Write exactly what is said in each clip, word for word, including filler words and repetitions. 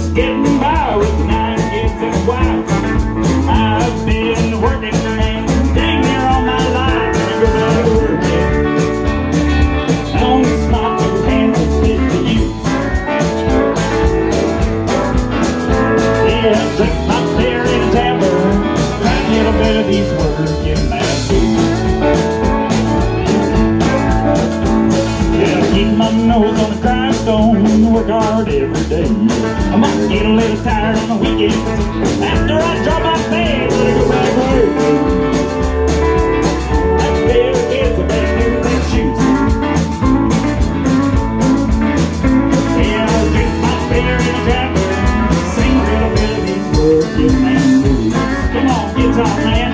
getting by with nine kids and a wife. I've been working man, dang near all my life. Go back to work, yeah. On the spot, two hands fit to use. Yeah, drink my beer in a tavern, try a little bit of these working man blues. Yeah, keep my nose on the grindstone, work hard every day. I might get a little tired on the weekends after I drop my bed, let it go back to work. Like better kids, I better do their shoes. Yeah, I'll drink my beer in a tavern, sing a little bit of these working man blues. Come on, guitar man.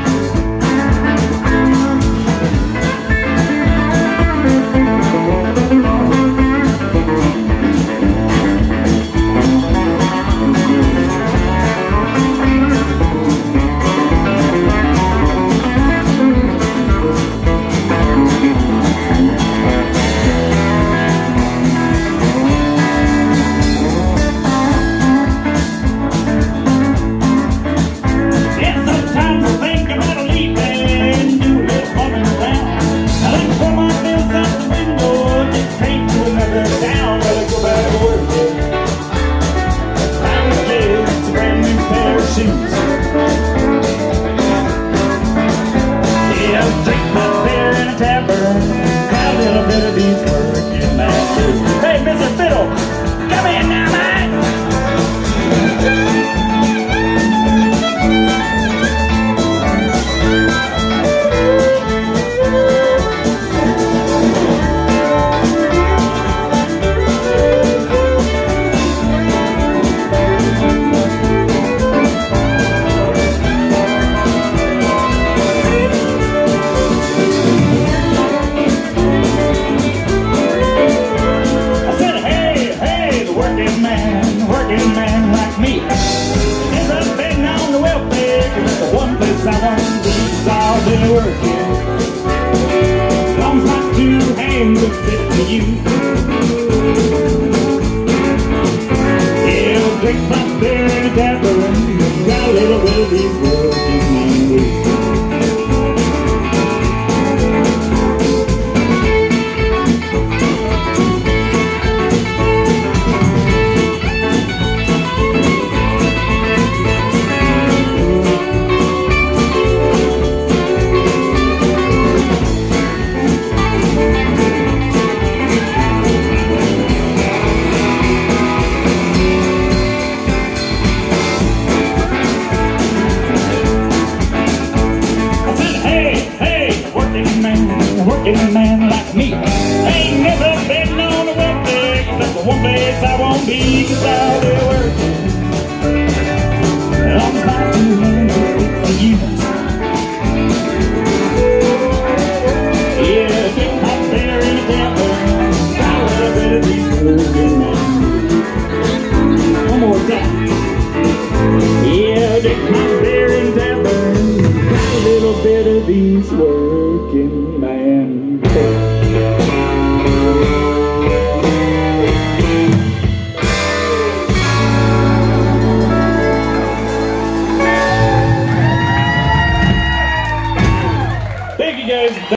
Yeah, get my bear in a tavern, got a little bit of these